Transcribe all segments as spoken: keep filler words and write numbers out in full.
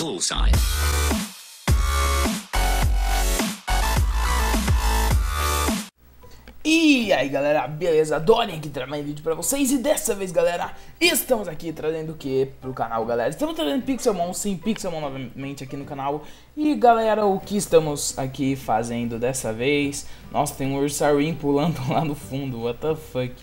call sign. E aí galera, beleza? Dorian aqui trazendo mais vídeo pra vocês. E dessa vez galera, estamos aqui trazendo o que pro canal galera? Estamos trazendo Pixelmon, sim, Pixelmon novamente aqui no canal. E galera, o que estamos aqui fazendo dessa vez? Nossa, tem um ursarinho pulando lá no fundo, what the fuck.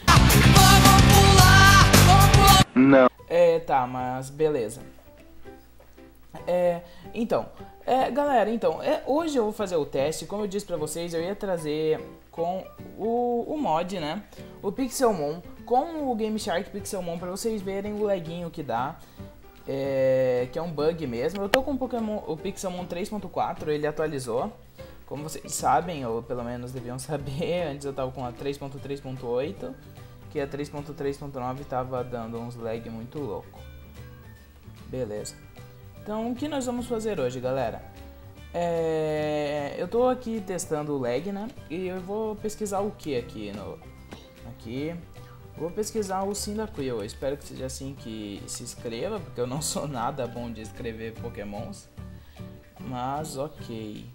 Não. É, tá, mas beleza. É, então, é, galera, então, é, hoje eu vou fazer o teste. Como eu disse pra vocês, eu ia trazer com o, o mod, né, o Pixelmon, com o Game Shark Pixelmon, pra vocês verem o laguinho que dá, é, que é um bug mesmo. Eu tô com o, Pokémon, o Pixelmon três ponto quatro, ele atualizou, como vocês sabem, ou pelo menos deviam saber. Antes eu tava com a três ponto três ponto oito, que a três ponto três ponto nove tava dando uns lag muito louco. Beleza. Então, o que nós vamos fazer hoje, galera? É... Eu tô aqui testando o lag, né? E eu vou pesquisar o que aqui no... Aqui... Vou pesquisar o Cyndaquil. Eu espero que seja assim que se escreva, porque eu não sou nada bom de escrever pokémons. Mas, ok.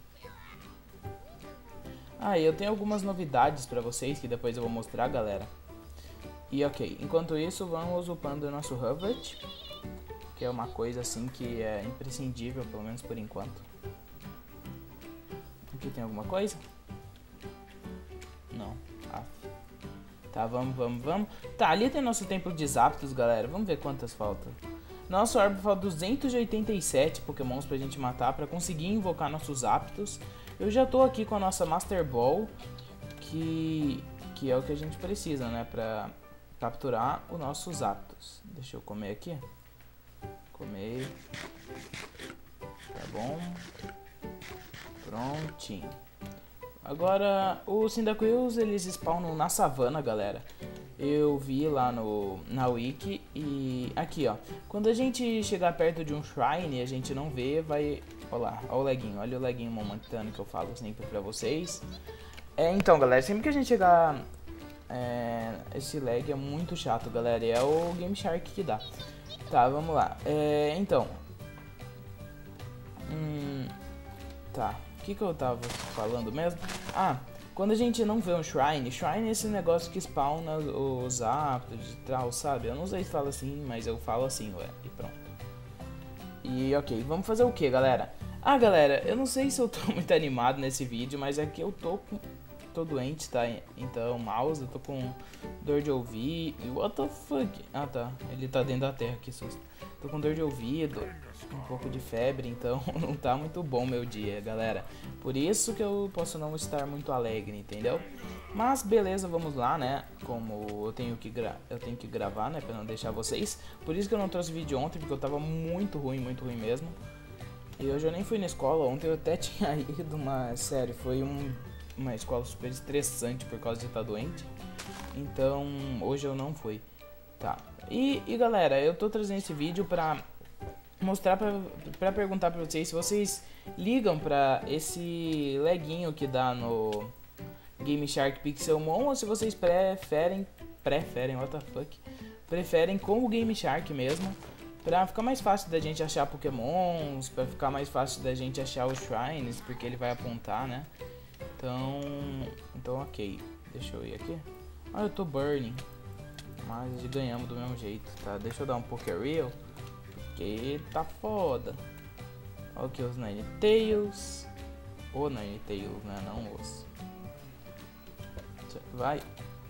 Ah, e eu tenho algumas novidades pra vocês que depois eu vou mostrar, galera. E ok, enquanto isso, vamos upando o nosso Hovet, que é uma coisa assim que é imprescindível, pelo menos por enquanto. Aqui tem alguma coisa? Não. Ah. Tá, vamos, vamos, vamos. Tá, ali tem nosso templo de Zapdos, galera. Vamos ver quantas faltam. Nosso árbol falta duzentos e oitenta e sete pokémons pra gente matar, pra conseguir invocar nossos Zapdos. Eu já tô aqui com a nossa Master Ball, que, que é o que a gente precisa, né, pra capturar os nossos Zapdos. Deixa eu comer aqui. Comer. Tá bom. Prontinho. Agora, os Cyndaquils, eles spawnam na savana, galera. Eu vi lá no, na wiki. E aqui, ó. Quando a gente chegar perto de um shrine, a gente não vê, vai... Olha lá, olha o laguinho. Olha o laguinho momentâneo que eu falo sempre pra vocês. É, então, galera, sempre que a gente chegar... É, esse lag é muito chato, galera. E é o Game Shark que dá. Tá, vamos lá. É, então... Hum, tá. O que que eu tava falando mesmo? Ah, quando a gente não vê um shrine, shrine é esse negócio que spawna os Zapdos e tal, sabe? Eu não sei se fala assim, mas eu falo assim, ué, e pronto. E ok, vamos fazer o que, galera? Ah, galera, eu não sei se eu tô muito animado nesse vídeo, mas é que eu tô com... tô doente, tá? Então, mouse, eu tô com dor de ouvido. What the fuck? Ah, tá. Ele tá dentro da terra, que susto. Tô com dor de ouvido, um pouco de febre, então não tá muito bom meu dia, galera. Por isso que eu posso não estar muito alegre, entendeu? Mas beleza, vamos lá, né? Como eu tenho que, gra eu tenho que gravar, né? Pra não deixar vocês. Por isso que eu não trouxe vídeo ontem, porque eu tava muito ruim, muito ruim mesmo. E hoje eu nem fui na escola. Ontem eu até tinha ido, mas sério, foi um... uma escola super estressante por causa de estar doente. Então, hoje eu não fui. Tá. E, e galera, eu tô trazendo esse vídeo pra mostrar, pra, pra perguntar pra vocês se vocês ligam pra esse laguinho que dá no Game Shark Pixelmon, ou se vocês preferem, preferem, what the fuck, preferem com o Game Shark mesmo, pra ficar mais fácil da gente achar pokémons, pra ficar mais fácil da gente achar os shrines, porque ele vai apontar, né? Então, então ok, deixa eu ir aqui. Ah, eu tô burning, mas ganhamos do mesmo jeito, tá? Deixa eu dar um Pokéreal, porque tá foda. Ok, os Ninetales. O Ninetales, né? Não os. Vai.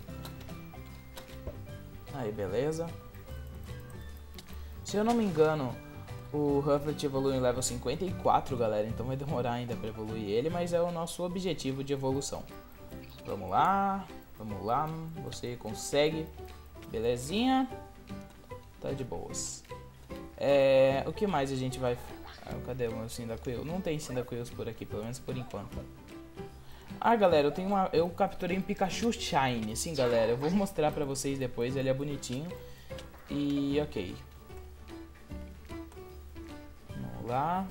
Aí, beleza. Se eu não me engano, o Rufflet evolui em level cinquenta e quatro, galera, então vai demorar ainda pra evoluir ele, mas é o nosso objetivo de evolução. Vamos lá, vamos lá, você consegue, belezinha, tá de boas. É, o que mais a gente vai... Ah, cadê o meu Cyndaquil? Não tem Cyndaquils por aqui, pelo menos por enquanto. Ah, galera, eu tenho uma... eu capturei um Pikachu Shine, sim, galera, eu vou mostrar pra vocês depois, ele é bonitinho. E ok. Lá.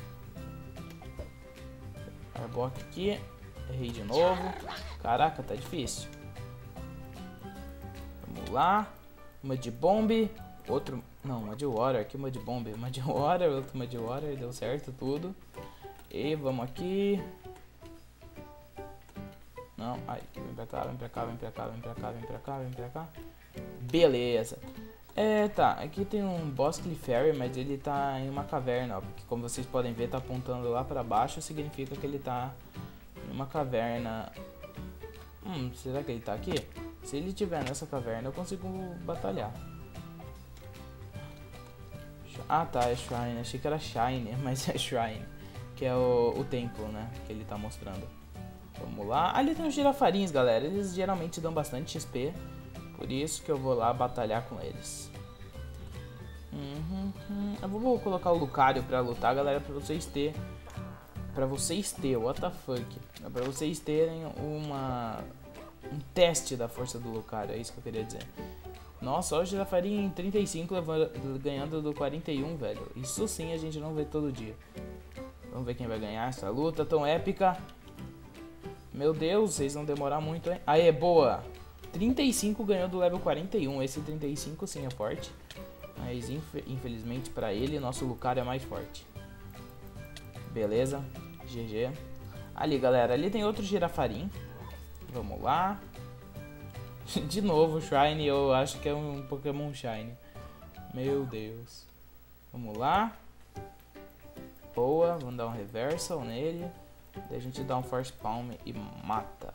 Arbok aqui. Errei de novo. Caraca, tá difícil. Vamos lá. Uma de bombe. Outro. Não, Mud Water, aqui Mud Bomb. Mud Water, outro Mud Water, deu certo tudo. E vamos aqui. Não, ai, vem pra cá, vem pra cá, vem pra cá, vem pra cá, vem pra cá, vem pra cá. Beleza. É, tá, aqui tem um Boss Clefairy, mas ele tá em uma caverna, ó, porque como vocês podem ver, tá apontando lá pra baixo, significa que ele tá em uma caverna. Hum, será que ele tá aqui? Se ele estiver nessa caverna, eu consigo batalhar. Ah, tá, é Shrine, achei que era Shine, mas é Shrine, que é o, o templo, né, que ele tá mostrando. Vamos lá, ali tem os girafarins, galera, eles geralmente dão bastante X P. Por isso que eu vou lá batalhar com eles. Uhum, uhum. Eu vou colocar o Lucario pra lutar, galera, pra vocês terem... Pra vocês terem, what the fuck? Pra vocês terem uma... um teste da força do Lucario, é isso que eu queria dizer. Nossa, olha o Girafarinho em trinta e cinco levando, ganhando do quarenta e um, velho. Isso sim a gente não vê todo dia. Vamos ver quem vai ganhar essa luta tão épica. Meu Deus, vocês vão demorar muito, hein? Aê, boa! trinta e cinco ganhou do level quarenta e um, esse trinta e cinco sim é forte. Mas infelizmente pra ele, nosso Lucario é mais forte. Beleza, G G. Ali galera, ali tem outro Girafarim. Vamos lá. De novo, Shine, eu acho que é um Pokémon Shine. Meu Deus. Vamos lá. Boa, vamos dar um Reversal nele. Daí a gente dá um Force Palm e mata.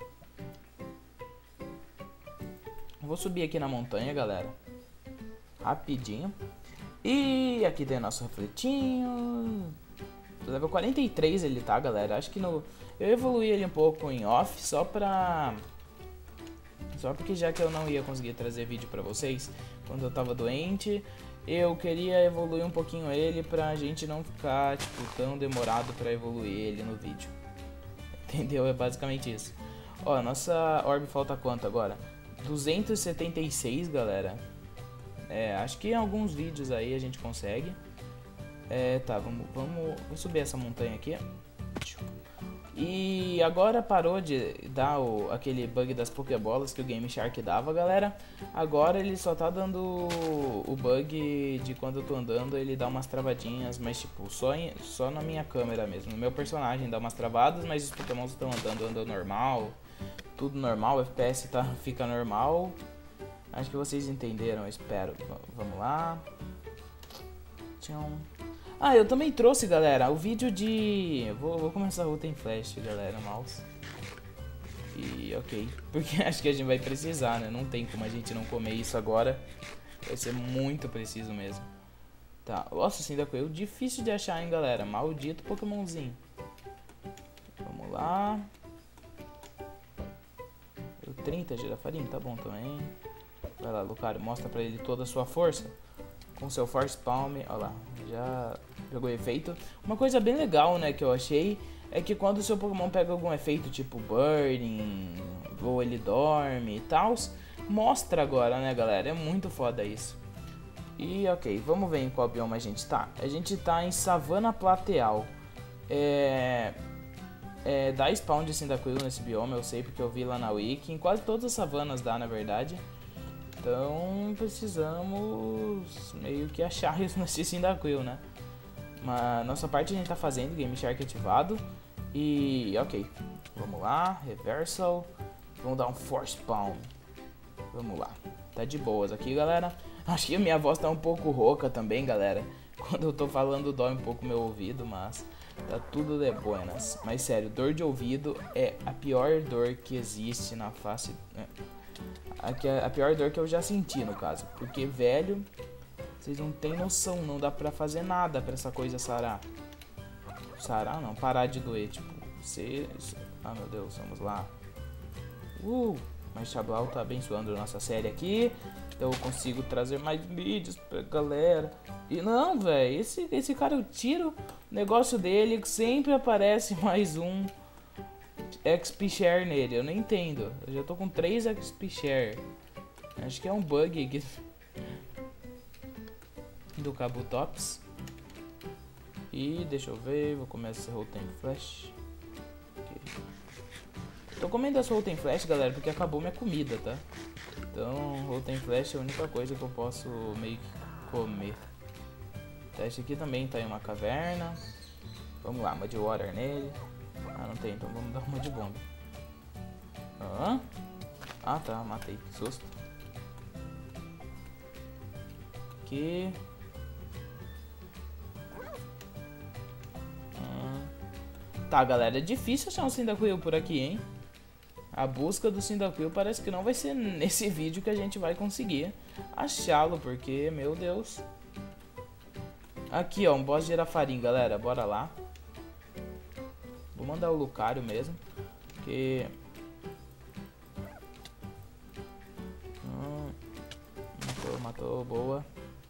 Vou subir aqui na montanha, galera. Rapidinho. E aqui tem nosso refletinho. Level quarenta e três ele tá, galera. Acho que no... eu evoluí ele um pouco em off, só pra... Só porque já que eu não ia conseguir trazer vídeo pra vocês quando eu tava doente, eu queria evoluir um pouquinho ele pra gente não ficar, tipo, tão demorado pra evoluir ele no vídeo. Entendeu? É basicamente isso. Ó, nossa orb falta quanto agora? duzentos e setenta e seis, galera. É, acho que em alguns vídeos aí a gente consegue. É, tá, vamos, vamos, vamos subir essa montanha aqui. E agora parou de dar o, aquele bug das Pokébolas que o Game Shark dava, galera. Agora ele só tá dando o bug de quando eu tô andando, ele dá umas travadinhas, mas tipo, só, em, só na minha câmera mesmo. No meu personagem dá umas travadas, mas os Pokémons estão andando, andando normal. Tudo normal, o F P S tá, fica normal. Acho que vocês entenderam, eu espero. V vamos lá. Tchau. Ah, eu também trouxe, galera, o vídeo de... Vou, vou começar a luta em Flash, galera, mouse. E ok, porque acho que a gente vai precisar, né? Não tem como a gente não comer isso agora. Vai ser muito preciso mesmo. Tá, nossa, Cyndaquil, difícil de achar, hein, galera. Maldito Pokémonzinho. Vamos lá. Eu trinta Girafarim, tá bom também. Vai lá, Lucario, mostra pra ele toda a sua força. Com seu Force Palm, olha lá, já pegou efeito. Uma coisa bem legal, né, que eu achei, é que quando o seu Pokémon pega algum efeito, tipo Burning, ou ele dorme e tal, mostra agora, né, galera, é muito foda isso. E ok, vamos ver em qual bioma a gente tá. A gente tá em Savana Plateal. É... É, dá spawn de Cyndaquil nesse bioma, eu sei porque eu vi lá na wiki. Em quase todas as savanas dá, na verdade. Então precisamos meio que achar isso nesse Cyndaquil, né? Mas nossa parte a gente tá fazendo, Game Shark ativado. E ok, vamos lá, Reversal. Vamos dar um Force Palm. Vamos lá, tá de boas aqui, galera. Acho que a minha voz tá um pouco rouca também, galera. Quando eu tô falando dói um pouco meu ouvido, mas tá tudo de buenas. Mas sério, dor de ouvido é a pior dor que existe na face... A, a pior dor que eu já senti, no caso. Porque, velho, vocês não tem noção, não dá pra fazer nada pra essa coisa sarar. Sarar não, parar de doer, tipo, você... Ah, meu Deus, vamos lá. Uh, mas Chablau tá abençoando a nossa série aqui. Então eu consigo trazer mais vídeos pra galera. E não, velho, esse, esse cara eu tiro o negócio dele, sempre aparece mais um X P Share nele, eu não entendo. Eu já tô com três X P Share. Acho que é um bug aqui do Kabutops. E deixa eu ver, vou começar esse Rotten Flash. Okay. Tô comendo essa Rotten Flash, galera, porque acabou minha comida, tá? Então, Rotten Flash é a única coisa que eu posso meio que comer. Teste aqui também tá em uma caverna. Vamos lá, Mud Water nele. Ah, não tem, então vamos dar uma de bomba. Ah, ah tá, matei, que susto. Aqui. Ah. Tá, galera, é difícil achar um Cyndaquil por aqui, hein? A busca do Cyndaquil parece que não vai ser nesse vídeo que a gente vai conseguir achá-lo, porque, meu Deus. Aqui, ó, um boss de Girafarim, galera, bora lá. Vou mandar o Lucario mesmo, porque... Hum, matou, matou, boa.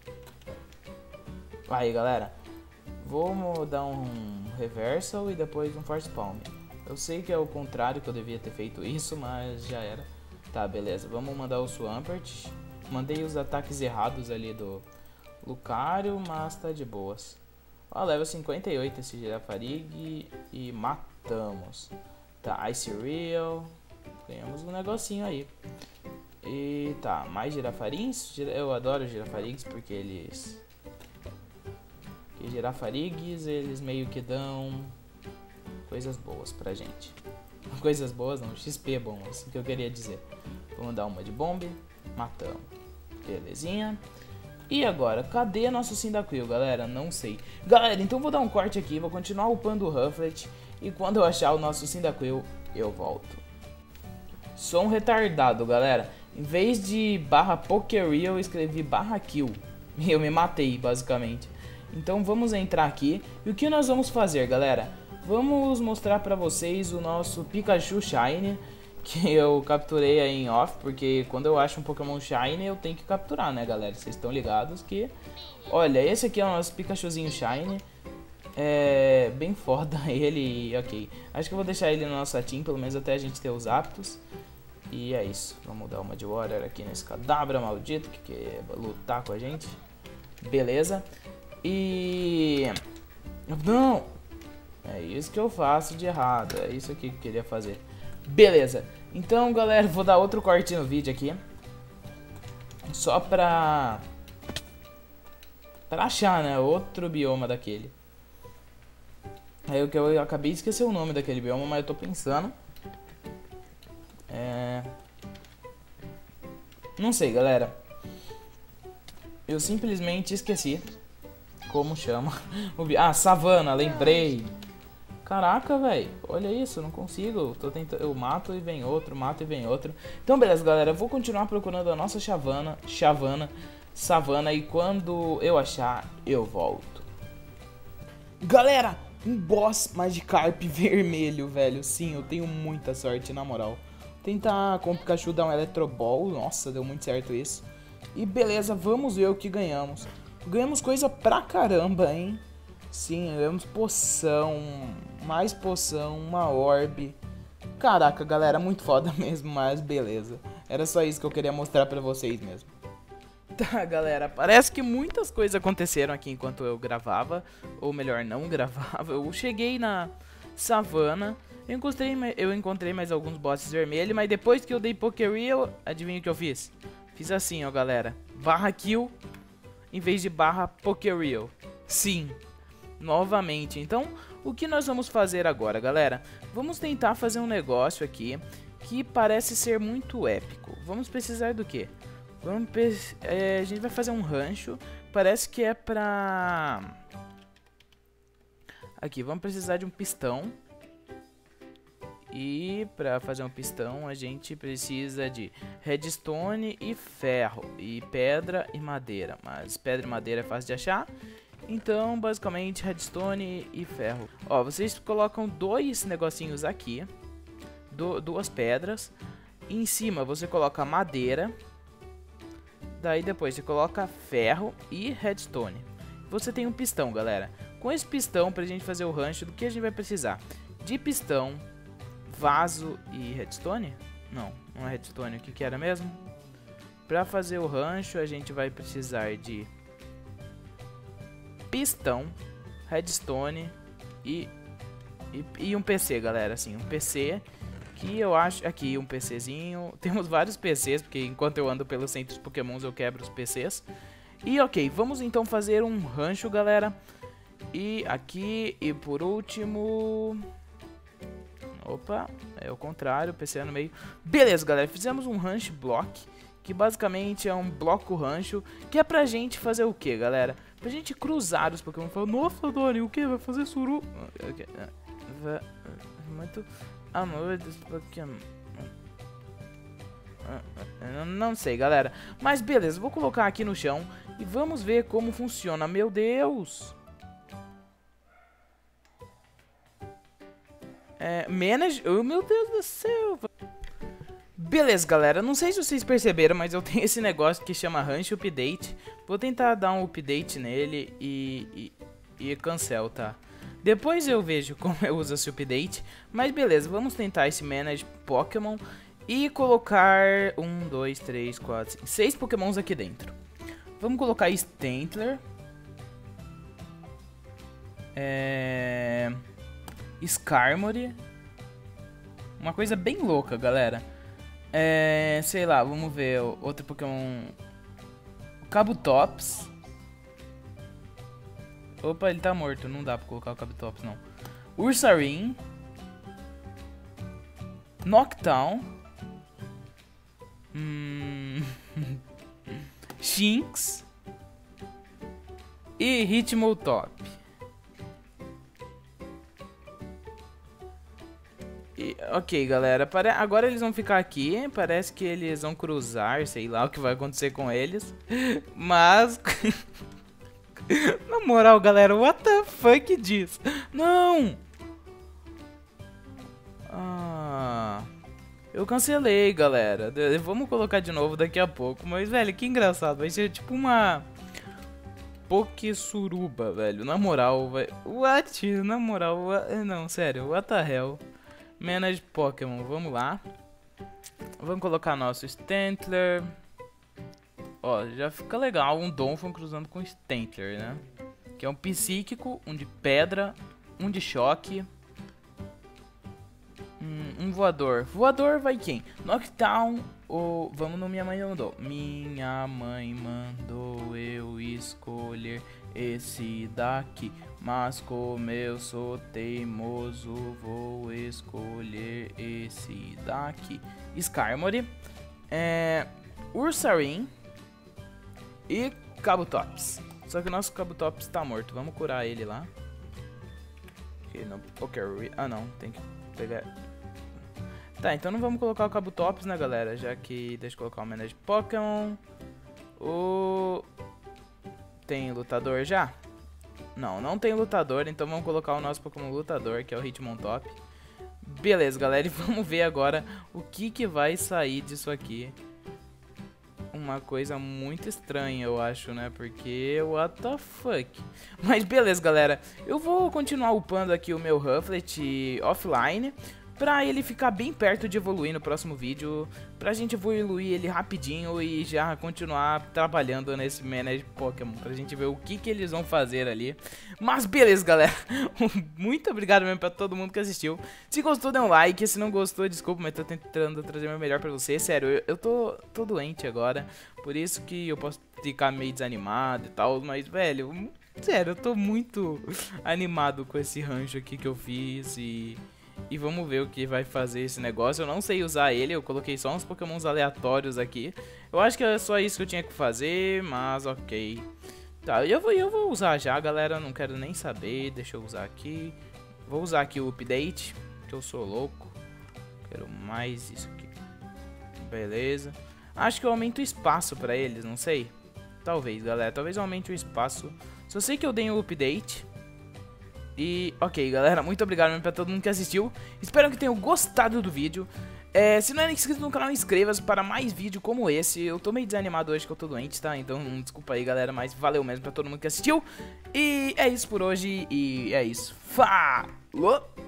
Aí, galera, vou dar um Reversal e depois um Force Palm. Eu sei que é o contrário, que eu devia ter feito isso, mas já era. Tá, beleza, vamos mandar o Swampert. Mandei os ataques errados ali do Lucario, mas tá de boas. Ó, level cinquenta e oito esse Girafarig e matamos. Tá, Ice Real. Ganhamos um negocinho aí. E tá, mais Girafarins. Eu adoro Girafarigs porque eles... Que Girafarigs, eles meio que dão coisas boas pra gente. Coisas boas não, X P bom, assim que eu queria dizer. Vamos dar uma de bombe. Matamos. Belezinha. E agora, cadê nosso Cyndaquil, galera? Não sei. Galera, então vou dar um corte aqui, vou continuar upando o Rufflet. E quando eu achar o nosso Cyndaquil, eu volto. Sou um retardado, galera. Em vez de barra Pokéreal, eu escrevi barra kill. E eu me matei, basicamente. Então vamos entrar aqui. E o que nós vamos fazer, galera? Vamos mostrar pra vocês o nosso Pikachu Shiny, que eu capturei aí em off, porque quando eu acho um Pokémon Shiny eu tenho que capturar, né, galera? Vocês estão ligados que... Olha, esse aqui é o nosso Pikachuzinho Shiny. É bem foda ele, ok. Acho que eu vou deixar ele no nosso team, pelo menos até a gente ter os aptos. E é isso, vamos dar uma de Water aqui nesse Kadabra maldito que quer lutar com a gente. Beleza. E... Não! É isso que eu faço de errado, é isso aqui que eu queria fazer. Beleza, então galera, vou dar outro corte no vídeo aqui. Só pra... Pra achar, né, outro bioma daquele. Aí o que eu acabei de esquecer o nome daquele bioma, mas eu tô pensando. É... Não sei, galera. Eu simplesmente esqueci como chama o bi... Ah, savana, lembrei. Caraca, velho, olha isso, eu não consigo. Tô tentando, eu mato e vem outro, mato e vem outro. Então, beleza, galera, eu vou continuar procurando a nossa chavana, chavana, savana, e quando eu achar, eu volto. Galera, um boss Magikarp vermelho, velho. Sim, eu tenho muita sorte, na moral. Tentar com o Pikachu dar um Electro Ball, nossa, deu muito certo isso. E beleza, vamos ver o que ganhamos. Ganhamos coisa pra caramba, hein? Sim, ganhamos poção, mais poção, uma orbe. Caraca, galera, muito foda mesmo, mas beleza. Era só isso que eu queria mostrar pra vocês mesmo. Tá, galera, parece que muitas coisas aconteceram aqui enquanto eu gravava. Ou melhor, não gravava. Eu cheguei na savana, eu encontrei, eu encontrei mais alguns bosses vermelhos, mas depois que eu dei Pokéreal, adivinha o que eu fiz? Fiz assim, ó, galera. Barra kill em vez de barra Pokéreal. Sim. Novamente, então o que nós vamos fazer agora, galera? Vamos tentar fazer um negócio aqui que parece ser muito épico. Vamos precisar do quê? Vamos é, a gente vai fazer um rancho. Parece que é pra... Aqui, vamos precisar de um pistão. E pra fazer um pistão a gente precisa de redstone e ferro. E pedra e madeira. Mas pedra e madeira é fácil de achar. Então, basicamente, redstone e ferro. Ó, vocês colocam dois negocinhos aqui. Do, duas pedras. E em cima você coloca madeira. Daí depois você coloca ferro e redstone. Você tem um pistão, galera. Com esse pistão, pra gente fazer o rancho, do que a gente vai precisar? De pistão, vaso e redstone? Não, não é redstone. O que que era mesmo? Pra fazer o rancho, a gente vai precisar de... pistão, redstone e, e, e um P C, galera, assim, um P C que eu acho, aqui um PCzinho, temos vários P Cs, porque enquanto eu ando pelos centros Pokémons eu quebro os P Cs, E ok, vamos então fazer um rancho, galera. E aqui, e por último... Opa, é o contrário, P C é no meio. Beleza, galera, fizemos um ranch block, que basicamente é um bloco rancho, que é pra gente fazer o que, galera? Pra gente cruzar os Pokémon. Nossa, Dori, o que? Vai fazer suru... Muito amor dos Pokémon. Não sei, galera. Mas beleza, vou colocar aqui no chão e vamos ver como funciona. Meu Deus! É, manage... Oh, meu Deus do céu! Beleza, galera. Não sei se vocês perceberam, mas eu tenho esse negócio que chama Ranch Update. Vou tentar dar um update nele e, e, e cancel, tá? Depois eu vejo como eu uso esse update. Mas beleza, vamos tentar esse Manage Pokémon e colocar um, dois, três, quatro, cinco, seis Pokémons aqui dentro. Vamos colocar Stantler. É... Skarmory. Uma coisa bem louca, galera. É... Sei lá, vamos ver outro Pokémon. O Kabutops. Opa, ele tá morto. Não dá pra colocar o Kabutops, não. Ursaring. Noctown. Hum... Shinx. E Hitmontop. E, ok, galera. Pare... Agora eles vão ficar aqui. Parece que eles vão cruzar. Sei lá o que vai acontecer com eles. Mas... Na moral, galera. What the fuck disso? Não! Ah... Eu cancelei, galera. Vamos colocar de novo daqui a pouco. Mas, velho, que engraçado. Vai ser tipo uma... Pokesuruba, velho. Na moral, velho. What? Na moral, what? Não, sério. What the hell? Manage Pokémon. Vamos lá. Vamos colocar nosso Stantler. Ó, já fica legal. Um Donphan cruzando com Stantler, né? Que é um psíquico, um de pedra, um de choque. Um voador. Voador vai quem? Noctown ou... Vamos no Minha Mãe Mandou. Minha mãe mandou eu escolher esse daqui. Mas como eu sou teimoso, vou escolher esse daqui. Skarmory. É... Ursaring. E Kabutops. Só que o nosso Kabutops tá morto. Vamos curar ele lá. Okay, não... Ok, ah não. Tem que pegar... Tá, então não vamos colocar o Kabutops, né, galera? Já que... Deixa eu colocar o Manage Pokémon. O... Tem lutador já? Não, não tem lutador. Então vamos colocar o nosso Pokémon lutador, que é o Hitmontop. Beleza, galera. E vamos ver agora o que que vai sair disso aqui. Uma coisa muito estranha, eu acho, né? Porque, what the fuck? Mas beleza, galera. Eu vou continuar upando aqui o meu Rufflet offline, pra ele ficar bem perto de evoluir no próximo vídeo, pra gente evoluir ele rapidinho e já continuar trabalhando nesse Manage Pokémon, pra gente ver o que que eles vão fazer ali. Mas beleza, galera. Muito obrigado mesmo pra todo mundo que assistiu. Se gostou, dê um like. Se não gostou, desculpa, mas tô tentando trazer o meu melhor pra você. Sério, eu, eu tô, tô doente agora, por isso que eu posso ficar meio desanimado e tal, mas, velho, sério, eu tô muito animado com esse rancho aqui que eu fiz e... E vamos ver o que vai fazer esse negócio. Eu não sei usar ele, eu coloquei só uns pokémons aleatórios aqui. Eu acho que é só isso que eu tinha que fazer, mas ok. Tá, eu vou, eu vou usar já, galera, não quero nem saber. Deixa eu usar aqui. Vou usar aqui o update, que eu sou louco. Quero mais isso aqui. Beleza. Acho que eu aumento o espaço pra eles, não sei. Talvez, galera, talvez eu aumente o espaço. Só sei que eu dei um update. E, ok, galera, muito obrigado mesmo pra todo mundo que assistiu. Espero que tenham gostado do vídeo. é, Se não é inscrito no canal, inscreva-se para mais vídeo como esse. Eu tô meio desanimado hoje que eu tô doente, tá? Então, desculpa aí, galera, mas valeu mesmo pra todo mundo que assistiu. E é isso por hoje, e é isso. Falou!